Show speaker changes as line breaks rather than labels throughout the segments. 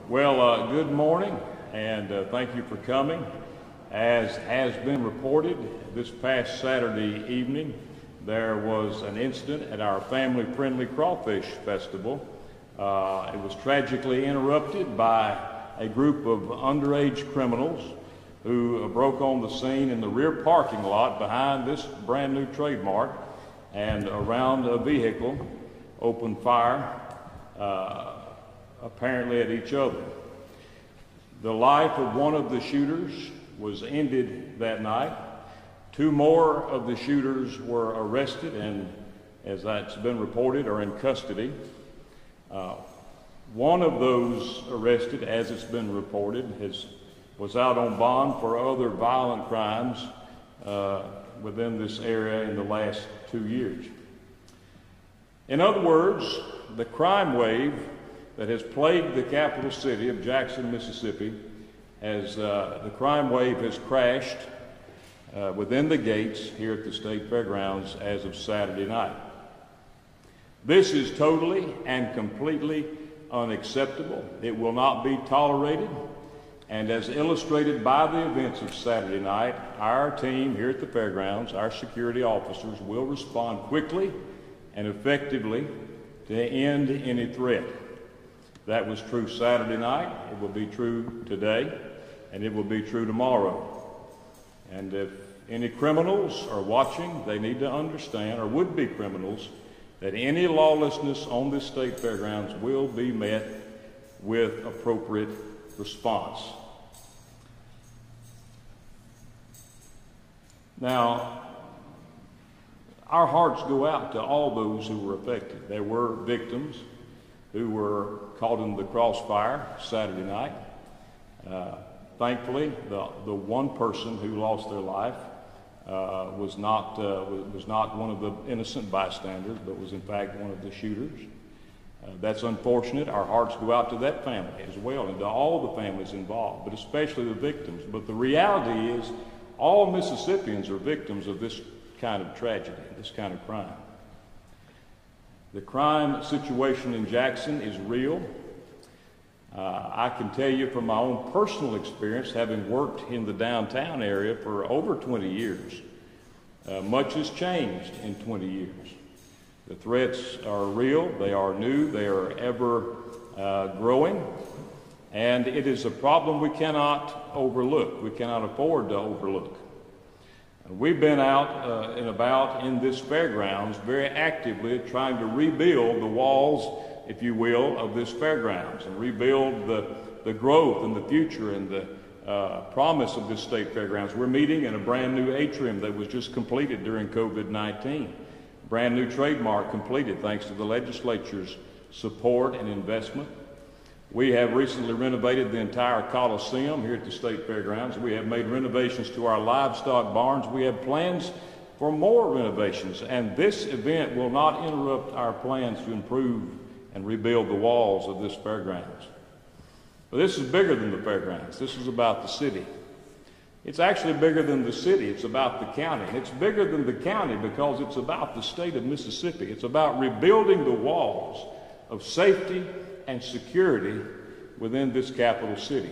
Well, good morning, and thank you for coming. As has been reported, this past Saturday evening, there was an incident at our family-friendly crawfish festival. It was tragically interrupted by a group of underage criminals who broke on the scene in the rear parking lot behind this brand new trademark and around a vehicle, opened fire, apparently at each other. The life of one of the shooters was ended that night. Two more of the shooters were arrested and, as that's been reported, are in custody. One of those arrested, as it's been reported, was out on bond for other violent crimes within this area in the last 2 years. In other words, the crime wave that has plagued the capital city of Jackson, Mississippi, the crime wave has crashed within the gates here at the State Fairgrounds as of Saturday night. This is totally and completely unacceptable. It will not be tolerated. And as illustrated by the events of Saturday night, our team here at the fairgrounds, our security officers, will respond quickly and effectively to end any threat. That was true Saturday night, it will be true today, and it will be true tomorrow. And if any criminals are watching, they need to understand, or would-be criminals, that any lawlessness on this state fairgrounds will be met with appropriate response. Now, our hearts go out to all those who were affected. There were victims who were caught in the crossfire Saturday night. Thankfully, the one person who lost their life was not one of the innocent bystanders, but was in fact one of the shooters. That's unfortunate. Our hearts go out to that family as well, and to all the families involved, but especially the victims. But the reality is, all Mississippians are victims of this kind of tragedy, this kind of crime. The crime situation in Jackson is real. I can tell you from my own personal experience, having worked in the downtown area for over 20 years, much has changed in 20 years. The threats are real, they are new, they are ever growing, and it is a problem we cannot overlook. We cannot afford to overlook. We've been out and about in this fairgrounds very actively trying to rebuild the walls, if you will, of this fairgrounds and rebuild the growth and the future and the promise of this state fairgrounds. We're meeting in a brand new atrium that was just completed during COVID-19. Brand new trademark completed thanks to the legislature's support and investment. We have recently renovated the entire Coliseum here at the State Fairgrounds. We have made renovations to our livestock barns. We have plans for more renovations, and this event will not interrupt our plans to improve and rebuild the walls of this fairgrounds. But this is bigger than the fairgrounds. This is about the city. It's actually bigger than the city. It's about the county. It's bigger than the county because it's about the state of Mississippi. It's about rebuilding the walls of safety and security within this capital city.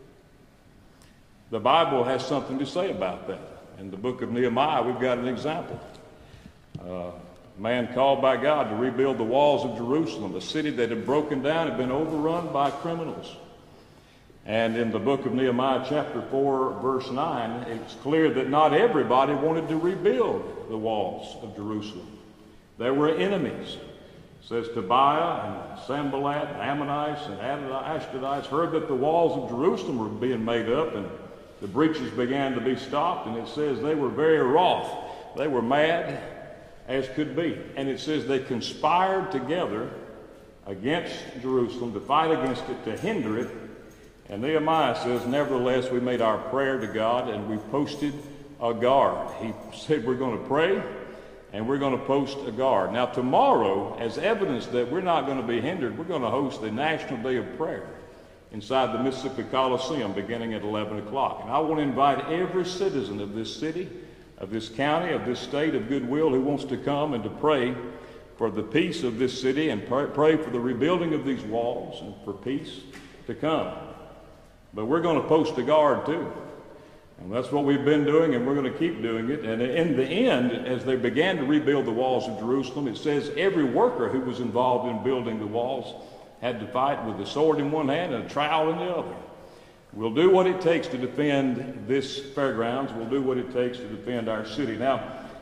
The Bible has something to say about that. In the book of Nehemiah, we've got an example. A man called by God to rebuild the walls of Jerusalem, a city that had broken down, had been overrun by criminals. And in the book of Nehemiah, chapter 4, verse 9, it's clear that not everybody wanted to rebuild the walls of Jerusalem. There were enemies. It says Tobiah and Sanballat and Ammonites and Ashdodites heard that the walls of Jerusalem were being made up and the breaches began to be stopped, and it says they were very wroth. They were mad as could be. And it says they conspired together against Jerusalem to fight against it, to hinder it. And Nehemiah says, nevertheless, we made our prayer to God and we posted a guard. He said, we're going to pray and we're going to post a guard. Now tomorrow, as evidence that we're not going to be hindered, we're going to host the National Day of Prayer inside the Mississippi Coliseum beginning at 11 o'clock. And I want to invite every citizen of this city, of this county, of this state of goodwill who wants to come and to pray for the peace of this city and pray for the rebuilding of these walls and for peace to come. But we're going to post a guard too. And that's what we've been doing, and we're going to keep doing it. And in the end, as they began to rebuild the walls of Jerusalem, it says every worker who was involved in building the walls had to fight with a sword in one hand and a trowel in the other. We'll do what it takes to defend this fairgrounds. We'll do what it takes to defend our city. Now,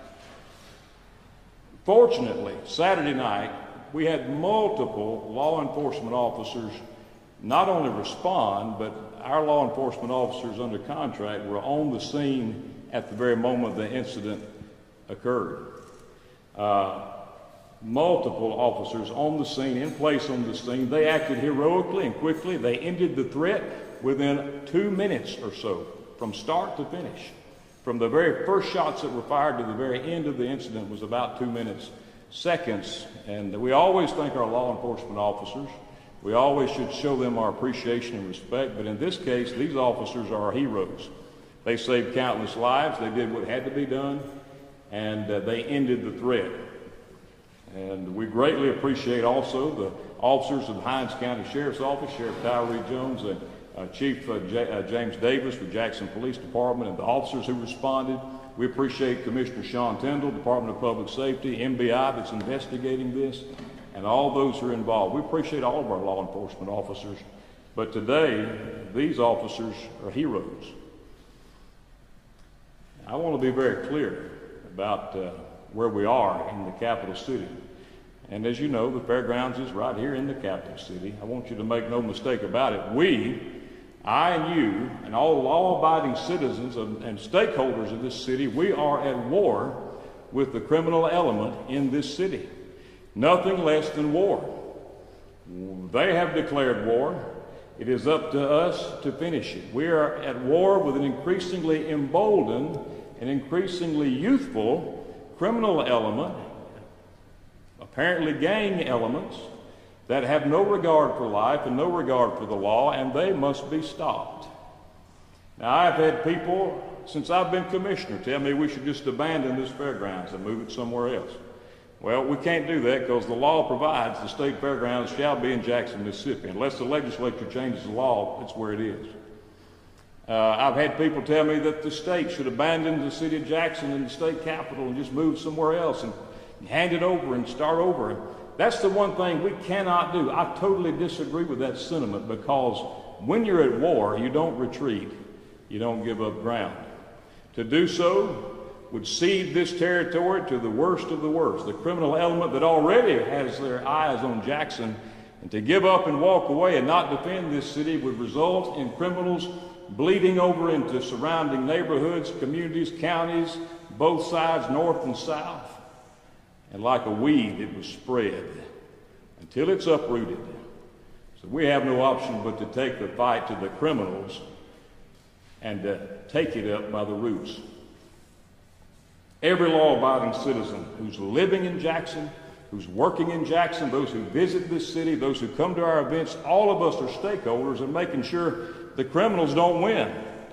fortunately, Saturday night, we had multiple law enforcement officers not only respond, but our law enforcement officers under contract were on the scene at the very moment the incident occurred. Multiple officers on the scene, in place on the scene. They acted heroically and quickly. They ended the threat within 2 minutes or so, from start to finish. From the very first shots that were fired to the very end of the incident was about 2 minutes, seconds. And we always thank our law enforcement officers. We always should show them our appreciation and respect, but in this case, these officers are our heroes. They saved countless lives, they did what had to be done, and they ended the threat. And we greatly appreciate also the officers of the Hinds County Sheriff's Office, Sheriff Tyree Jones, and Chief James Davis with Jackson Police Department, and the officers who responded. We appreciate Commissioner Sean Tyndall, Department of Public Safety, MBI that's investigating this, and all those who are involved. We appreciate all of our law enforcement officers, but today, these officers are heroes. I want to be very clear about where we are in the capital city. And as you know, the fairgrounds is right here in the capital city. I want you to make no mistake about it. I and you, and all law-abiding citizens and stakeholders of this city, we are at war with the criminal element in this city. Nothing less than war. They have declared war. It is up to us to finish it. We are at war with an increasingly emboldened and increasingly youthful criminal element, apparently gang elements, that have no regard for life and no regard for the law, and they must be stopped. Now, I've had people, since I've been commissioner, tell me we should just abandon this fairgrounds and move it somewhere else. Well, we can't do that because the law provides the state fairgrounds shall be in Jackson, Mississippi. Unless the legislature changes the law, it's where it is. I've had people tell me that the state should abandon the city of Jackson and the state capital and just move somewhere else and hand it over and start over. That's the one thing we cannot do. I totally disagree with that sentiment, because when you're at war, you don't retreat. You don't give up ground. To do so would cede this territory to the worst of the worst, the criminal element that already has their eyes on Jackson. And to give up and walk away and not defend this city would result in criminals bleeding over into surrounding neighborhoods, communities, counties, both sides, north and south. And like a weed, it was spread until it's uprooted. So we have no option but to take the fight to the criminals and take it up by the roots. Every law-abiding citizen who's living in Jackson, who's working in Jackson, those who visit this city, those who come to our events, all of us are stakeholders in making sure the criminals don't win.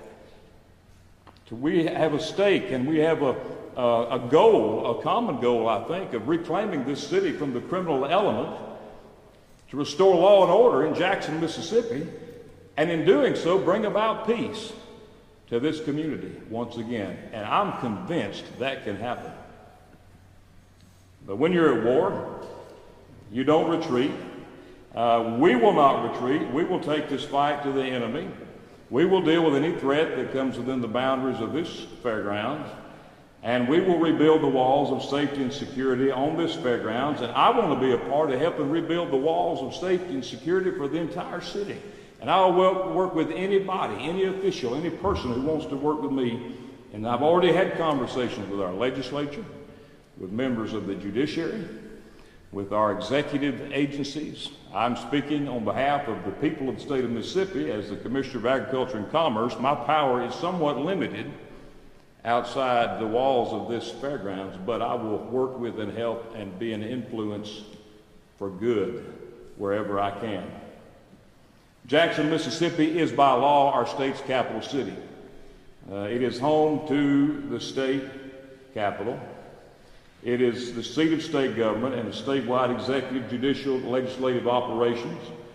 So we have a stake, and we have a goal, a common goal, I think, of reclaiming this city from the criminal element to restore law and order in Jackson, Mississippi, and in doing so, bring about peace to this community once again. And I'm convinced that can happen. But when you're at war, you don't retreat. We will not retreat. We will take this fight to the enemy. We will deal with any threat that comes within the boundaries of this fairgrounds. And we will rebuild the walls of safety and security on this fairgrounds. And I want to be a part of helping rebuild the walls of safety and security for the entire city. And I'll work with anybody, any official, any person who wants to work with me. And I've already had conversations with our legislature, with members of the judiciary, with our executive agencies. I'm speaking on behalf of the people of the state of Mississippi as the Commissioner of Agriculture and Commerce. My power is somewhat limited outside the walls of this fairgrounds, but I will work with and help and be an influence for good wherever I can. Jackson, Mississippi is by law our state's capital city. It is home to the state capital. It is the seat of state government and the statewide executive, judicial, legislative operations.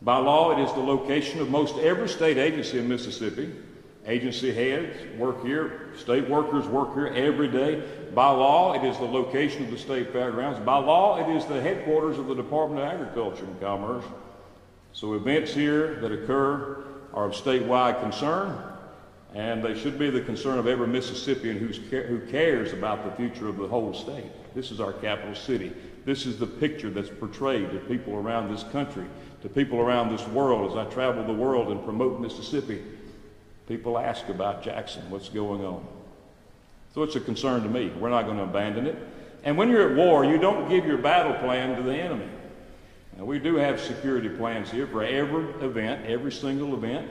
By law, it is the location of most every state agency in Mississippi. Agency heads work here. State workers work here every day. By law, it is the location of the state fairgrounds. By law, it is the headquarters of the Department of Agriculture and Commerce. So events here that occur are of statewide concern, and they should be the concern of every Mississippian who cares about the future of the whole state. This is our capital city. This is the picture that's portrayed to people around this country, to people around this world. As I travel the world and promote Mississippi, people ask about Jackson, what's going on. So it's a concern to me. We're not going to abandon it. And when you're at war, you don't give your battle plan to the enemy. Now, we do have security plans here for every event, every single event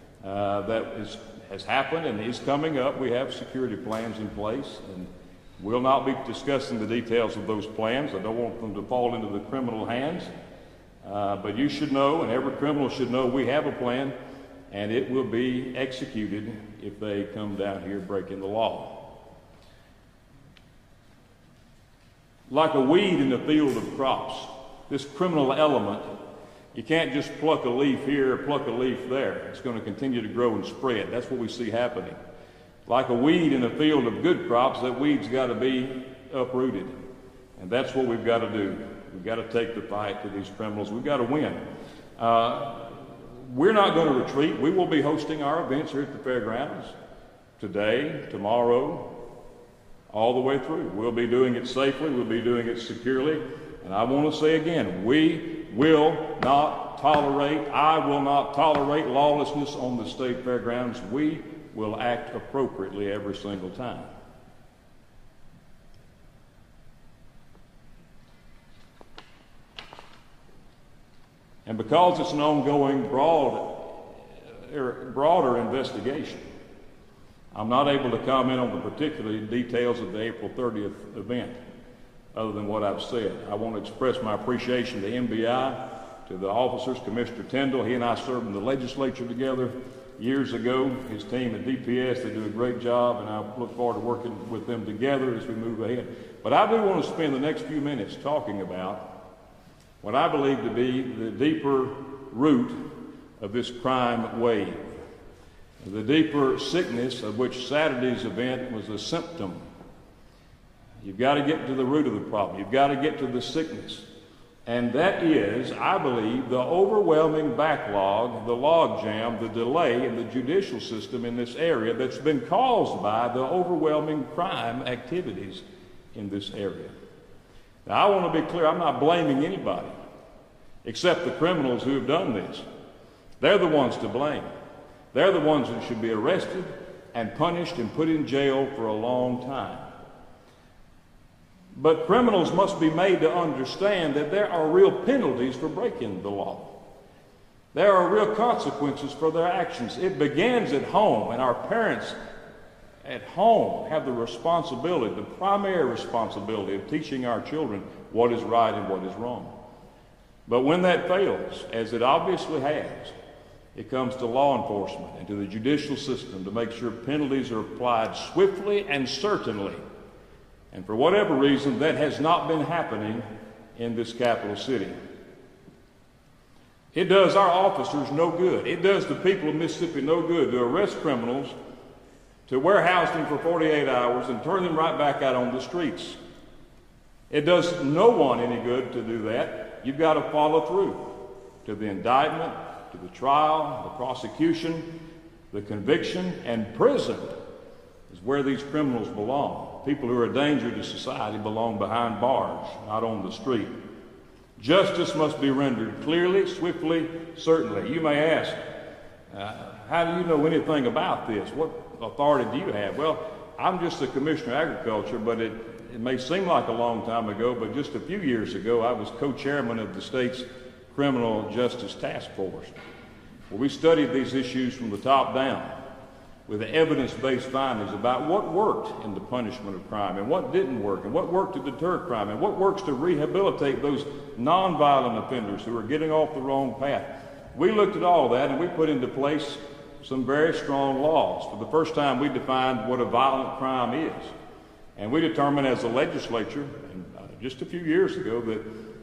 has happened and is coming up. We have security plans in place, and we'll not be discussing the details of those plans. I don't want them to fall into the criminal hands. But you should know, and every criminal should know, we have a plan, and it will be executed if they come down here breaking the law. Like a weed in the field of crops, this criminal element, you can't just pluck a leaf here or pluck a leaf there. It's going to continue to grow and spread. That's what we see happening. Like a weed in a field of good crops, that weed's got to be uprooted. And that's what we've got to do. We've got to take the fight to these criminals. We've got to win. We're not going to retreat. We will be hosting our events here at the fairgrounds today, tomorrow, all the way through. We'll be doing it safely. We'll be doing it securely. And I want to say again, we will not tolerate, I will not tolerate lawlessness on the state fairgrounds. We will act appropriately every single time. And because it's an ongoing broader investigation, I'm not able to comment on the particular details of the April 30th event other than what I've said. I want to express my appreciation to MBI, to the officers, Commissioner Tyndall. He and I served in the legislature together years ago. His team at DPS, they do a great job, and I look forward to working with them together as we move ahead. But I do want to spend the next few minutes talking about what I believe to be the deeper root of this crime wave, the deeper sickness of which Saturday's event was a symptom. You've got to get to the root of the problem. You've got to get to the sickness. And that is, I believe, the overwhelming backlog, the logjam, the delay in the judicial system in this area that's been caused by the overwhelming crime activities in this area. Now, I want to be clear, I'm not blaming anybody except the criminals who have done this. They're the ones to blame. They're the ones that should be arrested and punished and put in jail for a long time. But criminals must be made to understand that there are real penalties for breaking the law. There are real consequences for their actions. It begins at home, and our parents at home have the responsibility, the primary responsibility of teaching our children what is right and what is wrong. But when that fails, as it obviously has, it comes to law enforcement and to the judicial system to make sure penalties are applied swiftly and certainly. And for whatever reason, that has not been happening in this capital city. It does our officers no good. It does the people of Mississippi no good to arrest criminals, to warehouse them for 48 hours and turn them right back out on the streets. It does no one any good to do that. You've got to follow through to the indictment, to the trial, the prosecution, the conviction, and prison is where these criminals belong. People who are a danger to society belong behind bars, not on the street. Justice must be rendered clearly, swiftly, certainly. You may ask, how do you know anything about this? What authority do you have? Well, I'm just the Commissioner of Agriculture, but it may seem like a long time ago, but just a few years ago, I was co-chairman of the state's Criminal Justice Task Force. Well, we studied these issues from the top down with the evidence-based findings about what worked in the punishment of crime and what didn't work, and what worked to deter crime, and what works to rehabilitate those nonviolent offenders who are getting off the wrong path. We looked at all of that, and we put into place some very strong laws. For the first time, we defined what a violent crime is. And we determined as a legislature, just a few years ago, that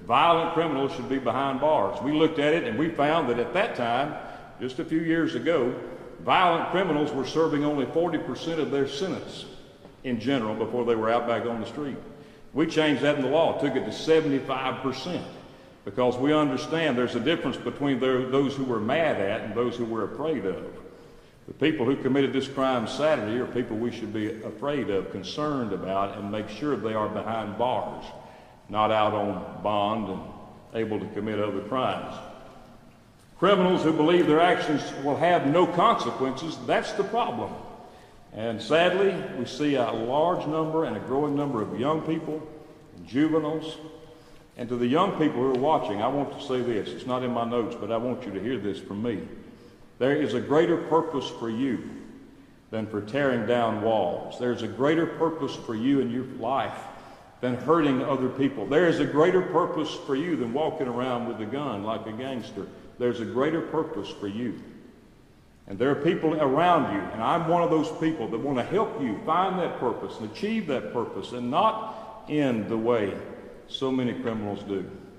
violent criminals should be behind bars. We looked at it and we found that at that time, just a few years ago, violent criminals were serving only 40% of their sentence in general before they were out back on the street. We changed that in the law, took it to 75%, because we understand there's a difference between those who we're mad at and those who we're afraid of. The people who committed this crime Saturday are people we should be afraid of, concerned about, and make sure they are behind bars, not out on bond and able to commit other crimes. Criminals who believe their actions will have no consequences, that's the problem. And sadly, we see a large number and a growing number of young people, juveniles. And to the young people who are watching, I want to say this. It's not in my notes, but I want you to hear this from me. There is a greater purpose for you than for tearing down walls. There's a greater purpose for you in your life than hurting other people. There is a greater purpose for you than walking around with a gun like a gangster. There's a greater purpose for you. And there are people around you, and I'm one of those people that want to help you find that purpose and achieve that purpose and not end the way so many criminals do.